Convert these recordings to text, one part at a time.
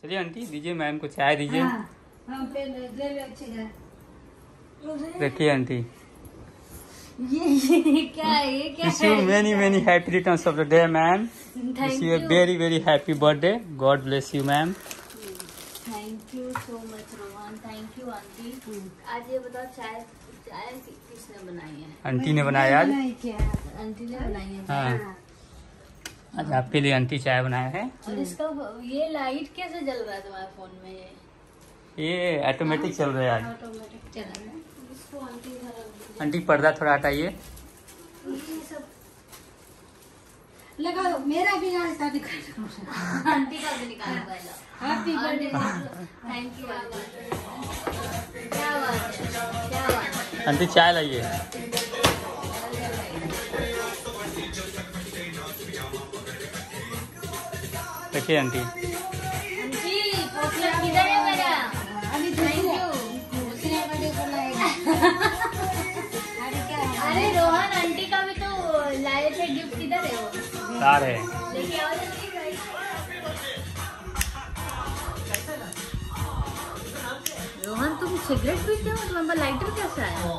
चलिए आंटी दीजिए, मैम को चाय दीजिए। देखिए आंटी, ये क्या है? ये क्या wish you many happy returns of the day ma'am. Wish you very happy birthday. God bless you ma'am. Thank you so much Rohan, thank you aunty. आज ये बताओ, चाय चाय किसने बनाई है? आंटी ने बनाया आज। आंटी ने बनाई है। हाँ, आज आपके लिए आंटी चाय बनाया है। और इसका ये लाइट कैसे जल रहा है तुम्हारे फोन में? ये ऑटोमेटिक चल रहा है आज। ऑटोमेटिक चल रहा है। इसको आंटी आंटी पर्दा थोड़ा हटाइए। ये सब लगा दो, मेरा भी यहाँ शादी कर। आंटी का भी निकालो पहले। Happy birthday. थैंक यू क्या बात है, क्या बात है। आंटी चाय लाइए। देखिए आंटी, आंटी चॉकलेट किधर है मेरा? अभी थैंक यू। दूसरे बर्थडे को लाएगा। अरे क्या अरे रोहन, आंटी का भी तो लाए थे गिफ्ट, किधर है वो? तार है। लेके आओ जल्दी। रोहन तुम सिगरेट पीते हो? तुम्हारा लाइटर कैसा है?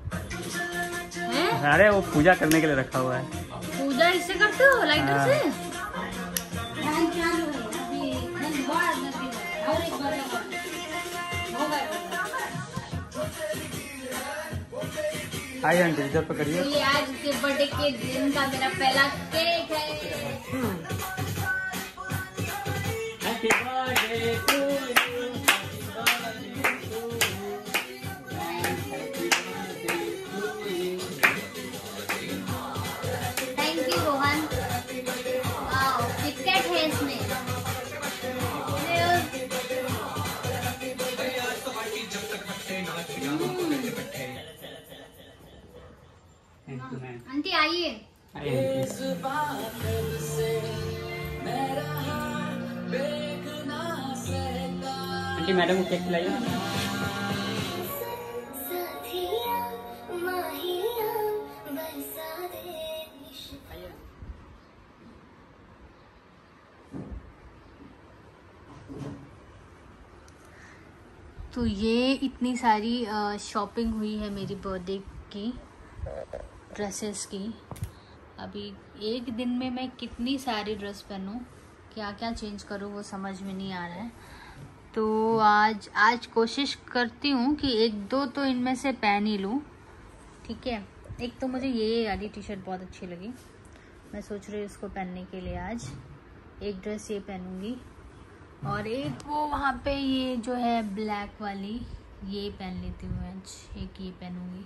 हैं? अरे वो पूजा करने के लिए रखा हुआ है। पूजा इससे करते हो, लाइटर हाँ। से? ध्यान चालू है अभी। नहीं, बाहर नहीं है। और एक बार होगा। आइए आंटी, इधर पकड़िए। ये आज के बर्थडे के दिन का मेरा पहला केक है। Happy birthday to you. Thank you Rohan. Wow, KitKat है इसमें। आंटी आइए। आंटी मैडम को केक खिलाइए। तो ये इतनी सारी शॉपिंग हुई है मेरी बर्थडे की, ड्रेसेस की। अभी एक दिन में मैं कितनी सारी ड्रेस पहनूं, क्या क्या चेंज करूं, वो समझ में नहीं आ रहा है। तो आज कोशिश करती हूँ कि एक दो तो इनमें से पहन ही लूँ। ठीक है, एक तो मुझे ये वाली टी शर्ट बहुत अच्छी लगी, मैं सोच रही हूँ इसको पहनने के लिए आज एक ड्रेस ये पहनूंगी, और एक वो वहाँ पे ये जो है ब्लैक वाली ये पहन लेती हूँ आज, एक ये पहनूंगी,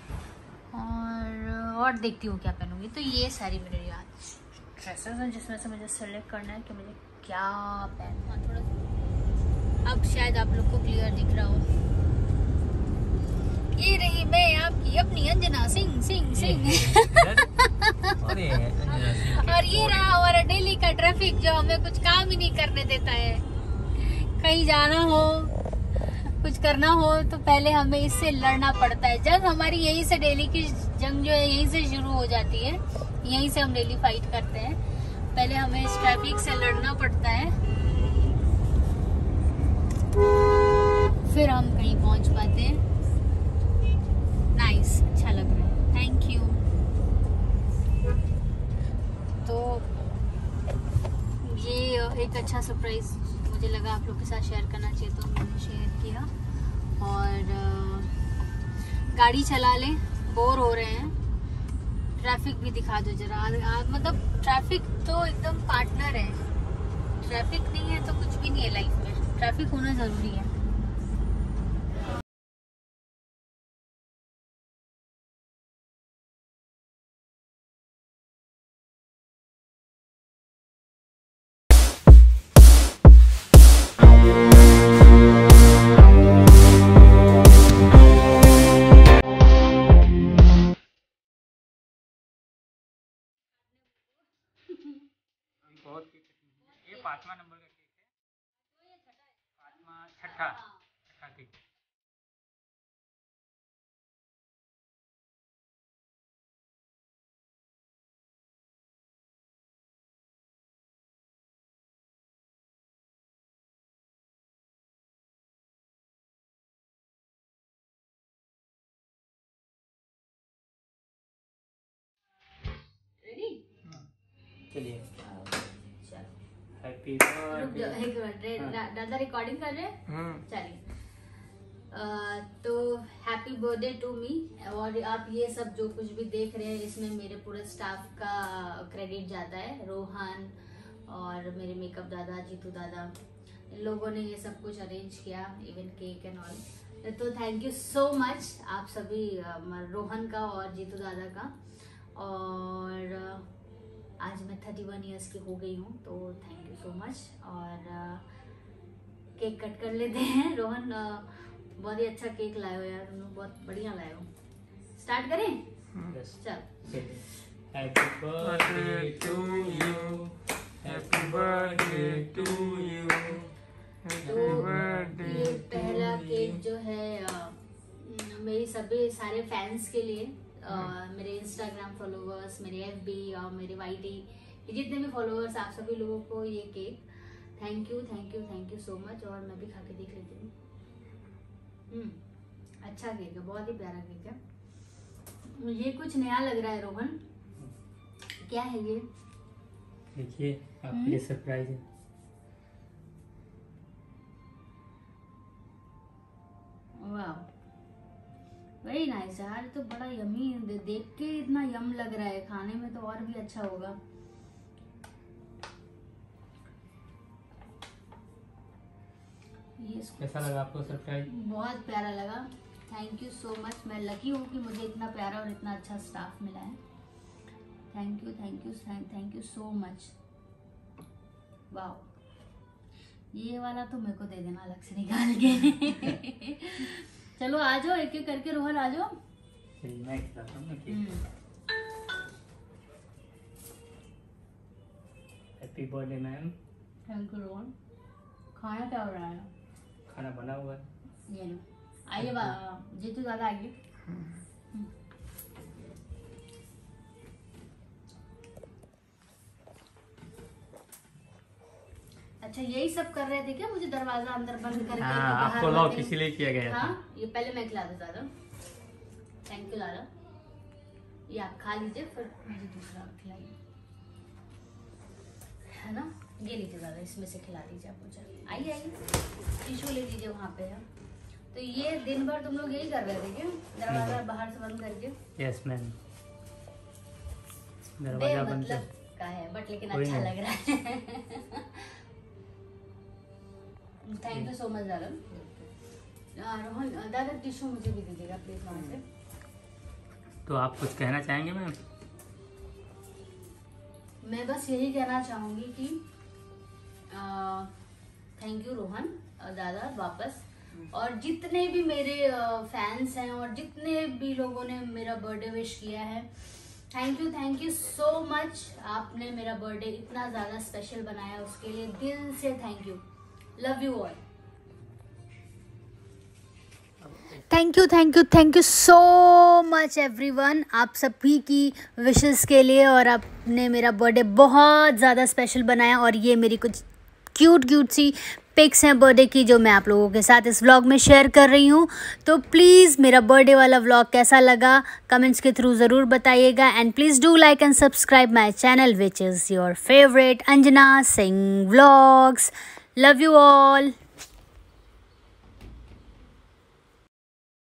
और देखती हूँ क्या पहनूंगी। तो ये सारी मेरी आज ड्रेसेस हैं जिसमें से मुझे सेलेक्ट करना है कि मुझे क्या पहनना। थोड़ा अब शायद आप लोग को क्लियर दिख रहा हो। ये रही मैं आपकी अपनी अंजना सिंह सिंह सिंह। और ये रहा हमारा डेली का ट्रैफिक जो हमें कुछ काम ही नहीं करने देता है। कहीं जाना हो, कुछ करना हो तो पहले हमें इससे लड़ना पड़ता है। जंग हमारी यहीं से, डेली की जंग जो है यहीं से शुरू हो जाती है, यहीं से हम डेली फाइट करते हैं। पहले हमें इस ट्रैफिक से लड़ना पड़ता है, फिर हम कहीं पहुंच पाते हैं। नाइस, अच्छा लग रहा है, थैंक यू। तो ये एक अच्छा सरप्राइज मुझे लगा आप लोग के साथ शेयर करना चाहिए, तो मैंने शेयर किया। और गाड़ी चला लें, बोर हो रहे हैं, ट्रैफिक भी दिखा दो जरा। मतलब ट्रैफिक तो एकदम पार्टनर है, ट्रैफिक नहीं है तो कुछ भी नहीं है लाइफ में, ट्रैफिक होना जरूरी है। ये 5वां नंबर का केक है। 5वां, छठा केक। चलिए चलो हैप्पी रुक जाओ बर्थडे। एक मिनट, दादा रिकॉर्डिंग कर रहे हैं। चलिए तो हैप्पी बर्थडे टू मी। और आप ये सब जो कुछ भी देख रहे हैं इसमें मेरे पूरे स्टाफ का क्रेडिट जाता है, रोहन और मेरे मेकअप दादा, जीतू दादा, इन लोगों ने ये सब कुछ अरेंज किया, इवन केक एंड ऑल। तो थैंक यू सो मच आप सभी, रोहन का और जीतू दादा का। और आज मैं 31 ईयर्स की हो गई हूँ, तो थैंक यू सो मच। और केक कट कर लेते हैं। रोहन बहुत ही अच्छा केक लाए हो यार, तुम लोग बहुत बढ़िया लाए हो। स्टार्ट करें? चल। Happy birthday to you, happy birthday to you, तो ये पहला केक जो है मेरी सभी सारे फैंस के लिए, मेरे इंस्टाग्राम फॉलोवर्स, मेरे FB और मेरे YT, जितने भी फॉलोवर्स, आप सभी लोगों को ये cake thank you thank you thank you so much. और मैं भी खा के देख लेती हूँ। अच्छा केक है, बहुत ही प्यारा केक है। ये कुछ नया लग रहा है रोहन, क्या है ये? देखिए आपके लिए सरप्राइज है। वाह वेरी नाइस यार, तो बड़ा यमी, देख के इतना यम लग रहा है, खाने में तो और भी अच्छा होगा। ये कैसा लगा आपको सरप्राइज? बहुत प्यारा लगा, थैंक यू सो मच। मैं लकी हूँ कि मुझे इतना प्यारा और इतना अच्छा स्टाफ मिला है। Thank you thank you thank you so much. वाह, ये वाला तो मेरे को दे देना अलग से निकाल के। चलो आ जाओ, एक एक करके रोहन आ जाओ। मैं खिलाता हूँ ना cake. Happy birthday ma'am. Thank you Rohan. खाना क्या हो रहा है? खाना बना हुआ है। ये लो, आइए जीतू दादा आइए। अच्छा यही सब कर रहे थे क्या? मुझे दरवाजा अंदर बंद करके आपको लॉक इसीलिए किया गया था। हाँ, ये पहले मैं खिला दूं दादा। थैंक यू दादा, ये आप खा लीजिए, फिर मुझे दूसरा खिलाइए, है ना? ये लीजिए दादा, इसमें से खिला दीजिए आप मुझे। आइए आइए, टिश्यू ले लीजिए वहाँ पे है। तो ये दिन भर तुम लोग यही कर रहे थे क्या, दरवाजा बाहर से बंद करके? यस मैम, दरवाजा बंद मतलब का है, बट लेकिन अच्छा लग रहा है। थैंक यू सो मच दादा। रोहन दादा टिश्यू मुझे भी दीजिएगा प्लीज वहाँ से। तो आप कुछ कहना चाहेंगे मैम? मैं बस यही कहना चाहूँगी कि थैंक यू रोहन दादा वापस, और जितने भी मेरे फैंस हैं और जितने भी लोगों ने मेरा बर्थडे विश किया है, थैंक यू सो मच। आपने मेरा बर्थडे इतना ज़्यादा स्पेशल बनाया, उसके लिए दिल से thank you. Love you all. Thank you so much everyone, आप सभी की विशेस के लिए, और आपने मेरा बर्थडे बहुत ज़्यादा स्पेशल बनाया। और ये मेरी कुछ क्यूट सी पिक्स हैं बर्थडे की, जो मैं आप लोगों के साथ इस व्लॉग में शेयर कर रही हूँ। तो प्लीज़ मेरा बर्थडे वाला व्लॉग कैसा लगा कमेंट्स के थ्रू ज़रूर बताइएगा। And please do like and subscribe my channel which is your favourite Anjana Singh vlogs. Love you all.